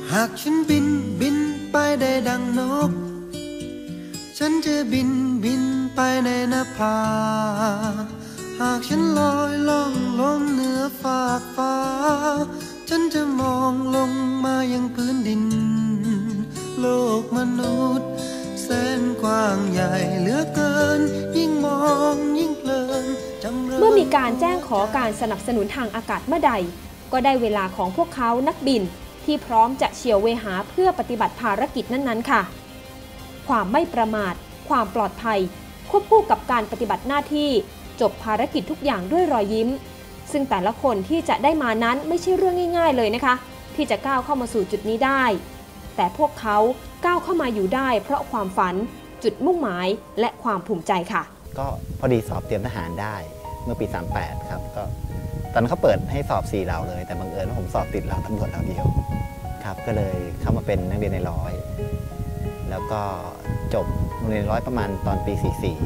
หากฉันบินไปได้ดังนกฉันจะบินไปในนภาหากฉันลอยล่องลงเหนือฟากฟ้าฉันจะมองลงมายังพื้นดินโลกมนุษย์แสนกว้างใหญ่เหลือเกินยิ่งมองยิ่งเพลินเมื่อมีการแจ้งขอการสนับสนุนทางอากาศเมื่อใดก็ได้เวลาของพวกเขานักบินที่พร้อมจะเฉี่ยวเวหาเพื่อปฏิบัติภารกิจนั้นๆค่ะความไม่ประมาทความปลอดภัยควบคู่กับการปฏิบัติหน้าที่จบภารกิจทุกอย่างด้วยรอยยิ้มซึ่งแต่ละคนที่จะได้มานั้นไม่ใช่เรื่องง่ายๆเลยนะคะที่จะก้าวเข้ามาสู่จุดนี้ได้แต่พวกเขาก้าวเข้ามาอยู่ได้เพราะความฝันจุดมุ่งหมายและความภูมิใจค่ะก็พอดีสอบเตรียมทหารได้เมื่อปี38ครับก็ตอนนั้นเขาเปิดให้สอบ4เหล่าเลยแต่บังเอิญว่าผมสอบติดเหล่าตำรวจเหล่าเดียวครับก็เลยเข้ามาเป็นนักเรียนในร้อยแล้วก็จบโรงเรียนร้อยประมาณตอนปี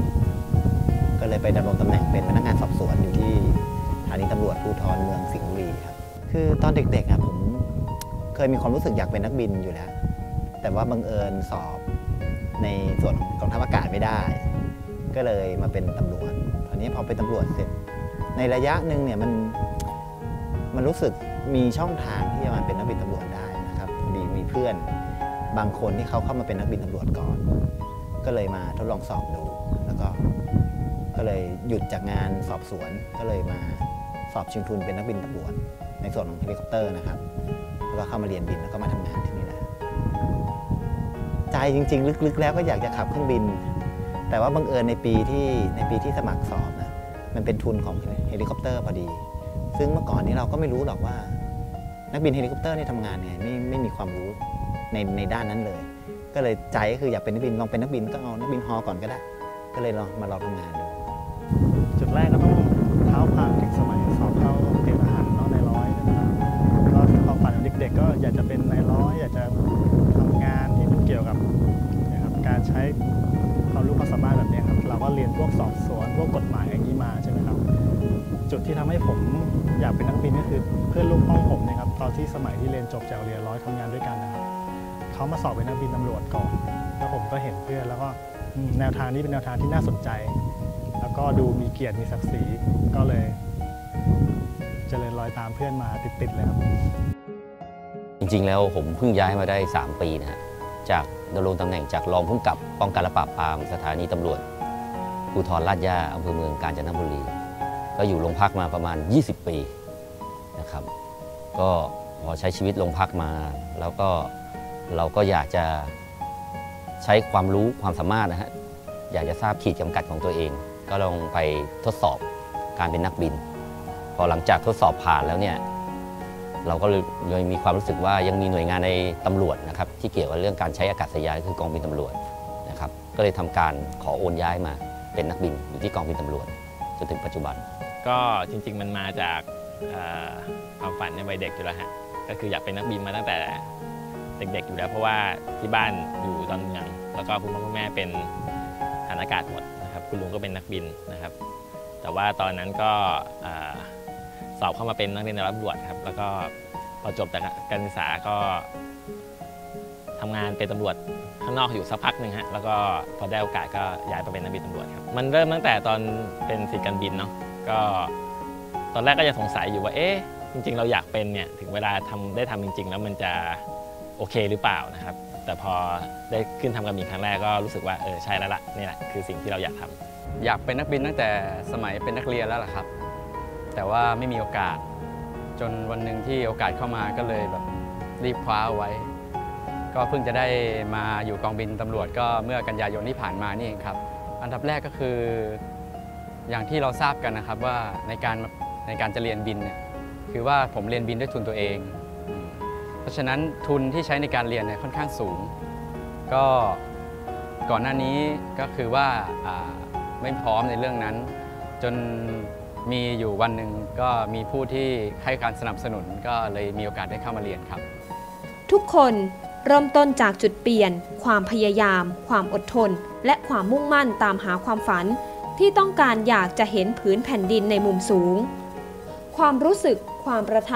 44ก็เลยไปดำรงตำแหน่งเป็นพนักงานสอบสวนอยู่ที่สถานีตำรวจภูธรเมืองสิงห์บุรีครับคือตอนเด็กๆผมเคยมีความรู้สึกอยากเป็นนักบินอยู่แล้วแต่ว่าบังเอิญสอบในส่วนของกองทัพอากาศไม่ได้ก็เลยมาเป็นตำรวจตอนนี้พอเป็นตำรวจเสร็จในระยะหนึ่งเนี่ยมันรู้สึกมีช่องทางที่จะมาเป็นนักบินตำรวจได้นะครับพอดีมีเพื่อนบางคนที่เขาเข้ามาเป็นนักบินตำรวจก่อนก็เลยมาทดลองสอบดูแล้วก็เลยหยุดจากงานสอบสวนก็เลยมาสอบชิงทุนเป็นนักบินตำรวจในส่วนของเฮลิคอปเตอร์นะครับแล้วก็เข้ามาเรียนบินแล้วก็มาทำงานที่นี่แหละใจจริงๆลึกๆแล้วก็อยากจะขับเครื่องบินแต่ว่าบังเอิญในปีที่สมัครสอบนะมันเป็นทุนของเฮลิคอปเตอร์พอดีซึ่งเมื่อก่อนนี้เราก็ไม่รู้หรอกว่านักบินเฮลิคอปเตอร์นี่ทำงานไงไม่มีความรู้ในด้านนั้นเลยก็เลยใจก็คืออยากเป็นนักบินลองเป็นนักบินก็เอานักบินฮอก่อนก็ได้ก็เลยมาลองทำงานดูจุดแรกก็ต้องเท้าความถึงสมัยสอบเข้าเตรียมทหารในร้อยนะครับก็ความฝันของเด็กๆก็อยากจะเป็นนายร้อยอยากจะทำงานที่มันเกี่ยวกับนะครับการใช้ความรู้ความสามารถแบบนี้ครับเราก็เรียนพวกสอบสวนพวกกฎหมายอย่างนี้มาใช่ไหมครับจุดที่ทำให้ผมอยากเป็นนักบินก็คือเพื่อนร่วมห้องผมนะครับตอนที่สมัยที่เรียนจบจากเรียนร้อยทำงานด้วยกันนะครับเขามาสอบเป็นนักบินตำรวจก่อนแล้วผมก็เห็นเพื่อนแล้วก็แนวทางนี้เป็นแนวทางที่น่าสนใจแล้วก็ดูมีเกียรติมีศักดิ์ศรีก็เลยเจริญรอยตามเพื่อนมาติดๆเลยครับจริงๆแล้วผมเพิ่งย้ายมาได้3 ปีนะฮะจากดำรงตำแหน่งจากรองผู้กำกับป้องกันและปราบปรามสถานีตำรวจภูธรลาดย่าอำเภอเมืองกาญจนบุรีก็อยู่โรงพักมาประมาณ20 ปีนะครับก็พอใช้ชีวิตโรงพักมาแล้วก็เราก็อยากจะใช้ความรู้ความสามารถนะฮะอยากจะทราบขีดจำกัดของตัวเองก็ลองไปทดสอบการเป็นนักบินพอหลังจากทดสอบผ่านแล้วเนี่ยเราก็เลยมีความรู้สึกว่ายังมีหน่วยงานในตำรวจนะครับที่เกี่ยวกับเรื่องการใช้อากาศยานคือกองบินตำรวจนะครับก็เลยทำการขอโอนย้ายมาเป็นนักบินอยู่ที่กองบินตำรวจจนถึงปัจจุบันก็จริงๆมันมาจากความฝันในวัยเด็กอยู่แล้วฮะก็คืออยากเป็นนักบินมาตั้งแต่เด็กๆอยู่แล้วเพราะว่าที่บ้านอยู่ดอนเมืองแล้วก็คุณพ่อคุณแม่เป็นทหารอากาศหมดนะครับคุณลุงก็เป็นนักบินนะครับแต่ว่าตอนนั้นก็สอบเข้ามาเป็นนักเรียนในร้อยตำรวจครับแล้วก็พอจบจากการศึกษาก็ทำงานเป็นตำรวจข้างนอกอยู่สักพักหนึ่งฮะแล้วก็พอได้โอกาสก็ย้ายไปเป็นนักบินตำรวจครับมันเริ่มตั้งแต่ตอนเป็นศิษย์การบินเนาะก็ตอนแรกก็ยังสงสัยอยู่ว่าจริงๆเราอยากเป็นเนี่ยถึงเวลาได้ทำจริงๆแล้วมันจะโอเคหรือเปล่านะครับแต่พอได้ขึ้นทำการบินครั้งแรกก็รู้สึกว่าใช่แล้วล่ะนี่แหละคือสิ่งที่เราอยากทำอยากเป็นนักบินตั้งแต่สมัยเป็นนักเรียนแล้วล่ะครับแต่ว่าไม่มีโอกาสจนวันหนึ่งที่โอกาสเข้ามาก็เลยแบบรีบคว้าเอาไว้ก็เพิ่งจะได้มาอยู่กองบินตำรวจก็เมื่อกันยายนที่ผ่านมานี่เองครับอันดับแรกก็คืออย่างที่เราทราบกันนะครับว่าในการจะเรียนบินเนี่ยคือว่าผมเรียนบินด้วยทุนตัวเองเพราะฉะนั้นทุนที่ใช้ในการเรียนเนี่ยค่อนข้างสูงก็ก่อนหน้านี้ก็คือว่าไม่พร้อมในเรื่องนั้นจนมีอยู่วันหนึ่งก็มีผู้ที่ให้การสนับสนุนก็เลยมีโอกาสได้เข้ามาเรียนครับทุกคนเริ่มต้นจากจุดเปลี่ยนความพยายามความอดทนและความมุ่งมั่นตามหาความฝันที่ต้องการอยากจะเห็นผืนแผ่นดินในมุมสูงความรู้สึกความประทับ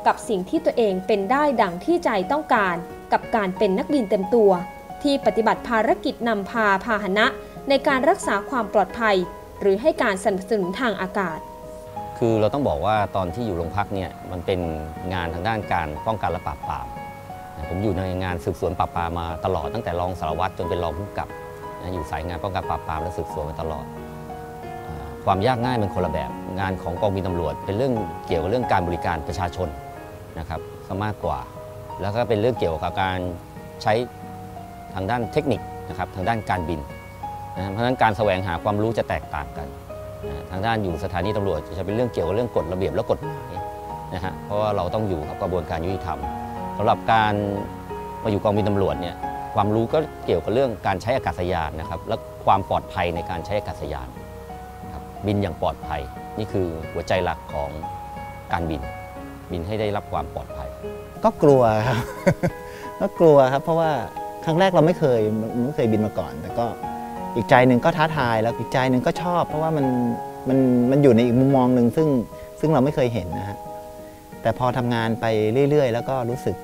กับสิ่งที่ตัวเองเป็นได้ดังที่ใจต้องการกับการเป็นนักบินเต็มตัวที่ปฏิบัติภารกิจนำพาพาหนะในการรักษาความปลอดภัยหรือให้การสนับสนุนทางอากาศคือเราต้องบอกว่าตอนที่อยู่โรงพักเนี่ยมันเป็นงานทางด้านการป้องกันและปราบปรามผมอยู่ในงานสืบสวนปราบปรามมาตลอดตั้งแต่รองสารวัตรจนเป็นรองผู้กำกับอยู่สายงานป้องกันปราบปรามและสืบสวนมาตลอดความยากง่ายเป็นคนละแบบงานของกองบินตำรวจเป็นเรื่องเกี่ยวกับเรื่องการบริการประชาชนนะครับซะมากกว่าแล้วก็เป็นเรื่องเกี่ยวกับการใช้ทางด้านเทคนิคนะครับทางด้านการบินเพราะฉะนั้นการแสวงหาความรู้จะแตกต่างกันทางด้านอยู่สถานีตำรวจจะเป็นเรื่องเกี่ยวกับเรื่องกฎระเบียบและกฎหมายนะฮะเพราะว่าเราต้องอยู่กับกระบวนการยุติธรรมสำหรับการมาอยู่กองบินตำรวจเนี่ยความรู้ก็เกี่ยวกับเรื่องการใช้อากาศยานนะครับและความปลอดภัยในการใช้อากาศยานครับบินอย่างปลอดภัยนี่คือหัวใจหลักของการบินให้ได้รับความปลอดภัยก็กลัวครับ ก็กลัวครับเพราะว่าครั้งแรกเราไม่เคยบินมาก่อนแต่ก็อีกใจหนึ่งก็ท้าทายแล้วอีกใจหนึ่งก็ชอบเพราะว่ามันอยู่ในอีกมุมมองหนึ่งซึ่งเราไม่เคยเห็นนะฮะแต่พอทำงานไปเรื่อยๆแล้วก็รู้สึก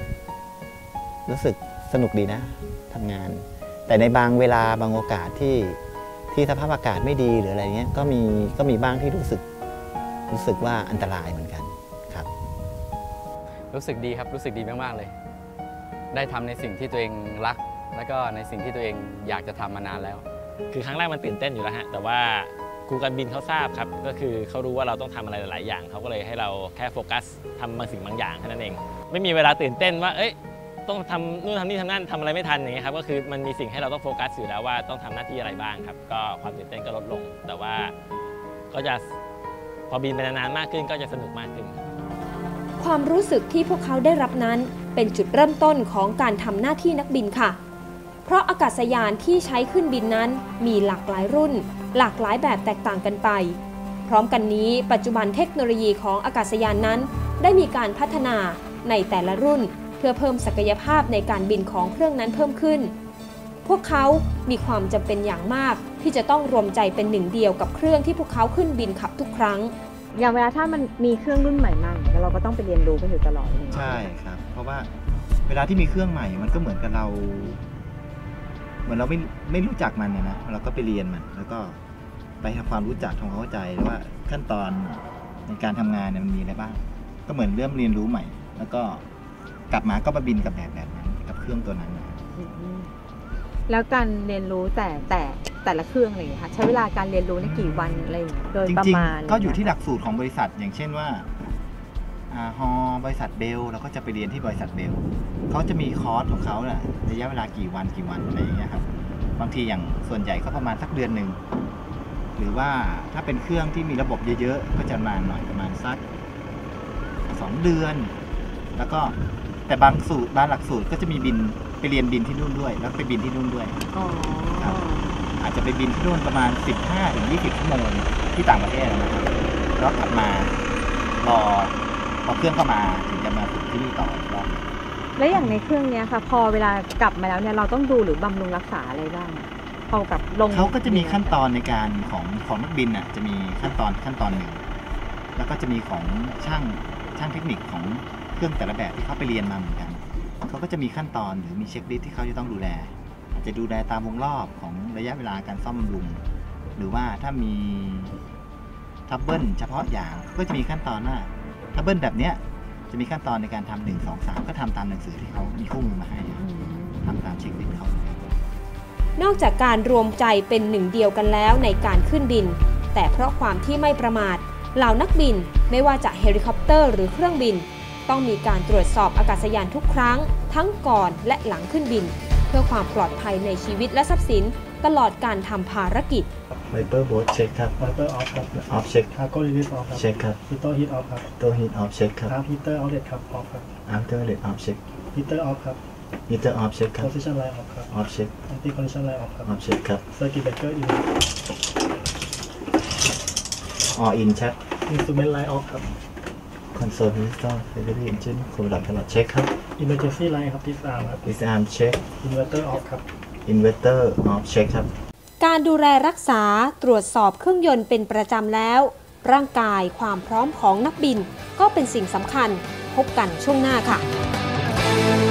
สนุกดีนะทำงานแต่ในบางเวลาบางโอกาสที่สภาพอากาศไม่ดีหรืออะไรเงี้ยก็มีบ้างที่รู้สึกว่าอันตรายเหมือนกันครับรู้สึกดีครับรู้สึกดีมากๆเลยได้ทำในสิ่งที่ตัวเองรักแล้วก็ในสิ่งที่ตัวเองอยากจะทำมานานแล้วคือครั้งแรกมันตื่นเต้นอยู่แล้วฮะแต่ว่าครูการบินเขาทราบครับก็คือเขารู้ว่าเราต้องทำอะไรหลายๆอย่างเขาก็เลยให้เราแค่โฟกัสทำบางสิ่งบางอย่างแค่นั้นเองไม่มีเวลาตื่นเต้นว่าต้องทำนู่นทำนี่ทำนั่นทำอะไรไม่ทันอย่างเงี้ยครับก็คือมันมีสิ่งให้เราต้องโฟกัสอยู่แล้วว่าต้องทำหน้าที่อะไรบ้างครับก็ความตื่นเต้นก็ลดลงแต่ว่าก็จะพอบินไปนานๆมากขึ้นก็จะสนุกมากขึ้นความรู้สึกที่พวกเขาได้รับนั้นเป็นจุดเริ่มต้นของการทำหน้าที่นักบินค่ะเพราะอากาศยานที่ใช้ขึ้นบินนั้นมีหลากหลายรุ่นหลากหลายแบบแตกต่างกันไปพร้อมกันนี้ปัจจุบันเทคโนโลยีของอากาศยานนั้นได้มีการพัฒนาในแต่ละรุ่นเพื่อเพิ่มศักยภาพในการบินของเครื่องนั้นเพิ่มขึ้นพวกเขามีความจำเป็นอย่างมากที่จะต้องรวมใจเป็นหนึ่งเดียวกับเครื่องที่พวกเขาขึ้นบินขับทุกครั้งอย่างเวลาถ้ามันมีเครื่องรุ่นใหม่มาเราก็ต้องไปเรียนรู้กันอยู่ตลอดใช่ครับเพราะว่าเวลาที่มีเครื่องใหม่มันก็เหมือนกับเราไม่รู้จักมันนะเราก็ไปเรียนมันแล้วก็ไปทำความรู้จักทำความเข้าใจว่าขั้นตอนในการทำงานเนี่ยมันมีอะไรบ้างก็เหมือนเริ่มเรียนรู้ใหม่แล้วก็กลับมาก็มาบินกับแบบนั้นกับเครื่องตัวนั้นแล้วการเรียนรู้แต่ละเครื่องอะไรอย่างเงี้ยค่ะใช้เวลาการเรียนรู้ในกี่วันอะไรโดยประมาณก็อยู่ที่หลักสูตรของบริษัทอย่างเช่นว่าบริษัทเบลเราก็จะไปเรียนที่บริษัทเบลเขาจะมีคอร์สของเขาแหละระยะเวลากี่วันอะไรอย่างเงี้ยครับบางทีอย่างส่วนใหญ่ก็ประมาณสักเดือนหนึ่งหรือว่าถ้าเป็นเครื่องที่มีระบบเยอะๆก็จะนานหน่อยประมาณสัก2 เดือนแล้วก็แต่บางหลักสูตรก็จะมีบินไปเรียนบินที่นู่นด้วยแล้วไปบินที่นู่นด้วยครับอาจจะไปบินที่นู่นประมาณ 15-20 ชั่วโมงที่ต่างประเทศนะครับแล้วกลับมารอเครื่องเข้ามาถึงจะมาฝึกที่นี่ต่อแล้วอย่างในเครื่องนี้ค่ะพอเวลากลับมาแล้วเนี่ยเราต้องดูหรือบำรุงรักษาอะไรบ้างพอแบบลงเขาก็จะมีขั้นตอนในการของนักบินอ่ะจะมีขั้นตอนหนึ่งแล้วก็จะมีของช่างเทคนิคของเครื่องแต่ละแบบที่เขาไปเรียนมาเหมือนกันเขาก็จะมีขั้นตอนหรือมีเช็คลิสต์ที่เขาจะต้องดูแลอาจจะดูแลตามวงรอบของระยะเวลาการซ่อมบำรุงหรือว่าถ้ามีทับเบิลเฉพาะอย่างก็จะมีขั้นตอนว่าทับเบิลแบบเนี้ยจะมีขั้นตอนในการทำ1 2 3ก็ทำตามหนังสือที่เขามีคู่มือมาให้ทำตามเช็คลิสต์เขานอกจากการรวมใจเป็นหนึ่งเดียวกันแล้วในการขึ้นบินแต่เพราะความที่ไม่ประมาทเหล่านักบินไม่ว่าจะเฮลิคอปเตอร์หรือเครื่องบินต้องมีการตรวจสอบอากาศยานทุกครั้งทั้งก่อนและหลังขึ้นบินเพื่อความปลอดภัยในชีวิตและทรัพย์สินตลอดการทำภารกิจไวเปอร์โบสเช็คครับไวเปอร์ออฟครับออฟเช็คคาร์โก้รีลิสออฟครับเช็คครับฮีเตอร์ฮีทออฟครับตัวฮีทออฟเช็คครับฮีเตอร์เอาท์เลทครับออฟครับอัลเตอร์เลทออฟเช็คฮีเตอร์ออฟครับฮีเตอร์ออฟเช็คครับโพซิชั่นไลน์ออฟครับออฟเช็คแอนตี้คอนดิชั่นไลน์ออฟครับออฟเช็คครับเซอร์กิตเบรกเกอร์อินอินเช็คอินสตูเมนต์ไลน์ออฟครับคอนโซล Install Facility Engine คุมระดับตลอดเช็คครับ Emergency Line ครับ Disarm ครับ Disarm เช็ค Inverter Off ครับ Inverter Off เช็คครับการดูแลรักษาตรวจสอบเครื่องยนต์เป็นประจำแล้วร่างกายความพร้อมของนักบินก็เป็นสิ่งสำคัญพพบกันช่วงหน้าค่ะ